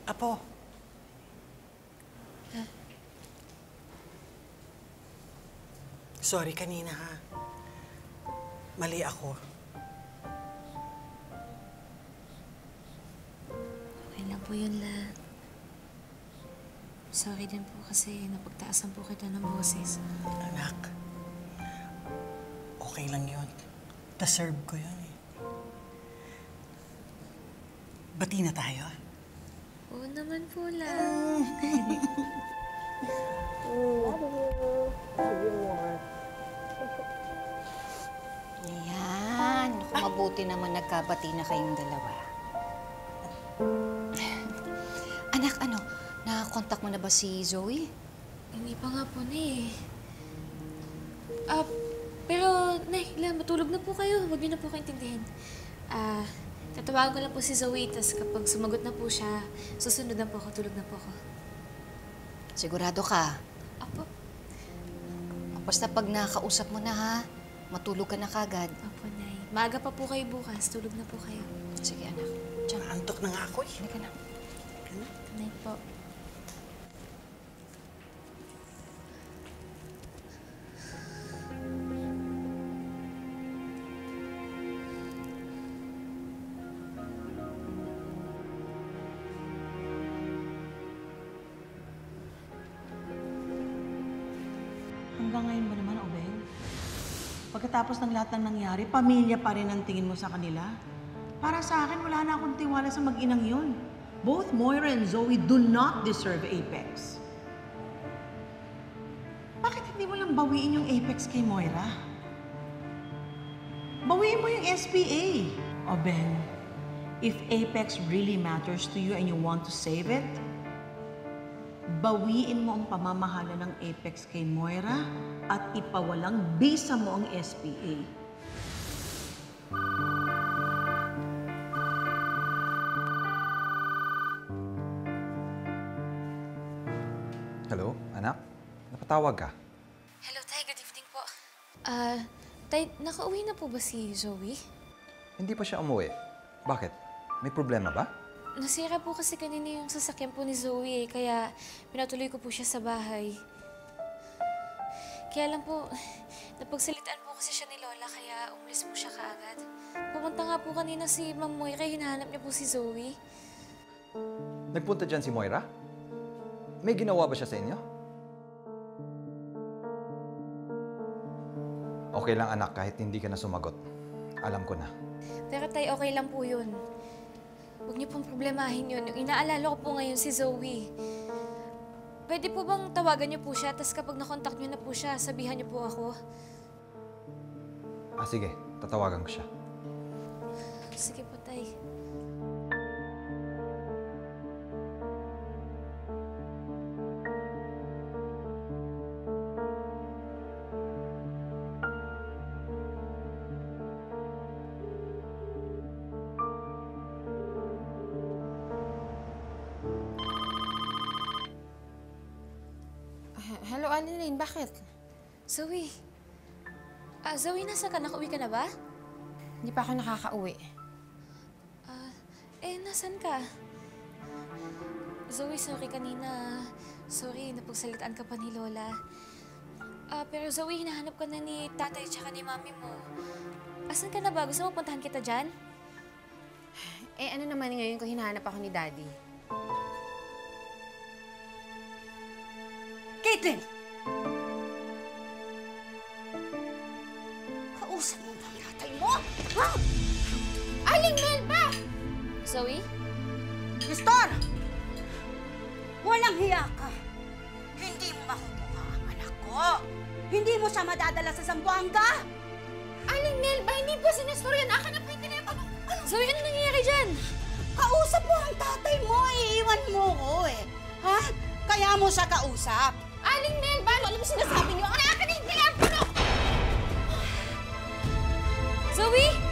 Apo. Sorry kanina, ha? Mali ako. Okay lang po yun, La. Sorry din po kasi napagtaasan po kita ng boses. Anak, okay lang yun. Deserve ko yun, eh. Bati na tayo, ah. Oo naman po, La. Ayan. Kung mabuti naman nagkabati na kayong dalawa. Anak, nakakontak mo na ba si Zoe? Hindi pa nga po, Nay. Pero, Nay, matulog na po kayo. Huwag niyo na po kaintindihin. Tatawagan ko lang po si Zoe, tas kapag sumagot na po siya, susunod na po ako, tulog na po ako. Sigurado ka? Apo. Basta pag nakausap mo na, ha? Matulog ka na kagad. Apo, Nay. Maaga pa po kayo bukas. Tulog na po kayo. Sige, anak. Diyan. Antok na nga ako, eh. Halika na. Nay po. Hanggang ngayon ba naman, Obeng? Pagkatapos ng lahat ng nangyari, pamilya pa rin ang tingin mo sa kanila? Para sa akin, wala na akong tiwala sa mag-inang yun. Both Moira and Zoe do not deserve Apex. Bakit hindi mo lang bawiin yung Apex kay Moira? Bawiin mo yung SPA. Obeng, if Apex really matters to you and you want to save it, bawiin mo ang pamamahala ng Apex kay Moira at ipawalang bisa mo ang SPA. Hello, anak? Napatawag ka? Hello, Tay. Good evening po. Tay, nakauwi na po ba si Zoe? Hindi pa siya umuwi. Bakit? May problema ba? Nasira po kasi kanina yung sasakyan po ni Zoe, kaya pinatuloy ko po siya sa bahay. Kaya lang po, napagsalitaan po kasi siya ni Lola, kaya umalis po siya kaagad. Pumunta nga po kanina si Ma'am Moira, hinahanap niya po si Zoe. Nagpunta dyan si Moira? May ginawa ba siya sa inyo? Okay lang, anak, kahit hindi ka na sumagot. Alam ko na. Pero Tay, okay lang po yun. Huwag niyo pong problemahin yun. Yung inaalala ko po ngayon si Zoe. Pwede po bang tawagan niyo po siya, tapos kapag nakontak niyo na po siya, sabihan niyo po ako? Sige. Tatawagan ko siya. Sige po, Tay. Hello, Annalyn. Bakit? Zoe. Zoe, nasa ka? Nakauwi ka na ba? Hindi pa ako nakakauwi. Nasan ka? Zoe, sorry kanina. Sorry, napagsalitaan ka pa ni Lola. Pero Zoe, hinahanap ka na ni tatay tsaka ni mami mo. Asan ka na ba? Gusto mo puntahan kita dyan? Ano naman ngayon kung hinahanap ako ni Daddy? Caitlin! Kausap mo ba ang tatay mo? Ha? Aling Melba! Zoe? Nestor! Walang hiya ka. Hindi mo makukuha ang anak ko. Hindi mo siya madadala sa Zamboanga. Aling Melba, hindi po si Nestor yan. Akin na po yung telepono. Zoe, ano nangyayari dyan? Kausap mo ang tatay mo. Iiwan mo ko eh. Ha? Kaya mo siya kausap. Aling Melba, ano mo sinasabi niyo? Akin na yung telepono! Zoe?